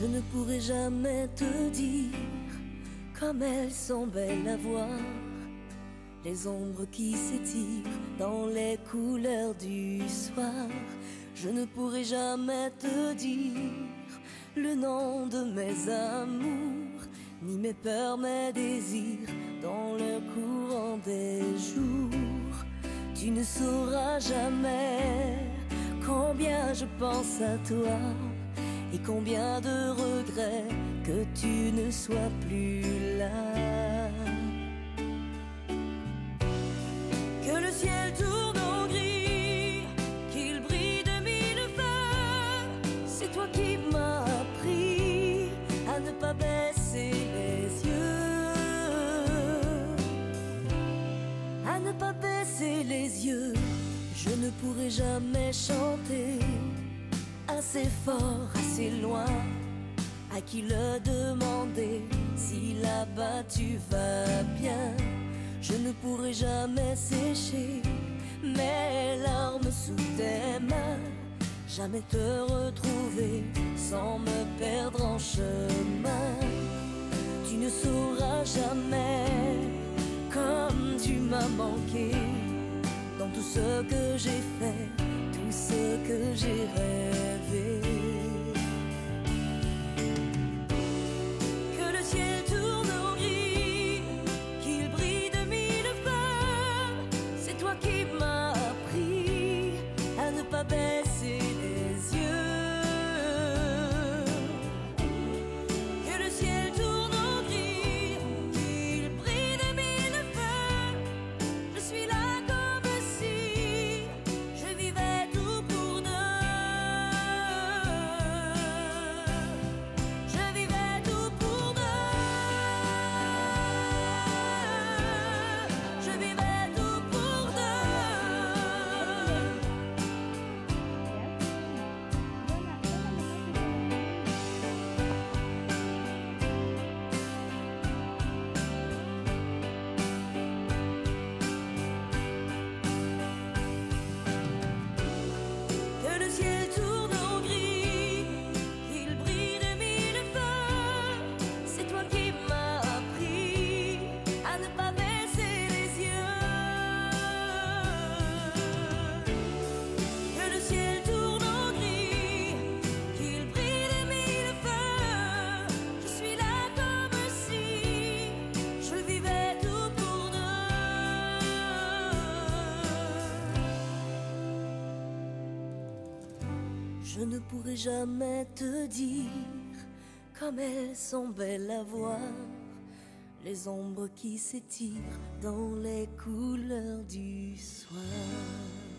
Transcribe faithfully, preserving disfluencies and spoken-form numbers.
Je ne pourrai jamais te dire comme elles sont belles à voir, les ombres qui s'étirent dans les couleurs du soir. Je ne pourrai jamais te dire le nom de mes amours, ni mes peurs, mes désirs dans le courant des jours. Tu ne sauras jamais combien je pense à toi et combien de regrets que tu ne sois plus là. Que le ciel tourne en gris, qu'il brille de mille feux, c'est toi qui m'as appris à ne pas baisser les yeux, à ne pas baisser les yeux. Je ne pourrai jamais chanter assez fort, assez loin. À qui le demander si là-bas tu vas bien? Je ne pourrai jamais sécher mes larmes sous tes mains, jamais te retrouver sans me perdre en chemin. Tu ne sauras jamais comme tu m'as manqué dans tout ce que j'ai fait, tout ce que j'ai rêvé. Que le ciel tourne en gris, qu'il brille de mille feux, c'est toi qui m'as appris à ne pas baisser les yeux. Que le ciel tourne en gris, qu'il brille de mille feux, je suis là comme si je vivais tout pour deux. Je vivais tout pour deux. Je vivais tout pour deux. Que le ciel tourne en gris, qu'il brille de mille feux, c'est toi qui m'as appris à ne pas baisser les yeux. Que le ciel tourne en gris, qu'il brille de mille feux, je suis là comme si je vivais tout pour deux. Je ne pourrai jamais te dire comme elles sont belles à voir, les ombres qui s'étirent dans les couleurs du soir.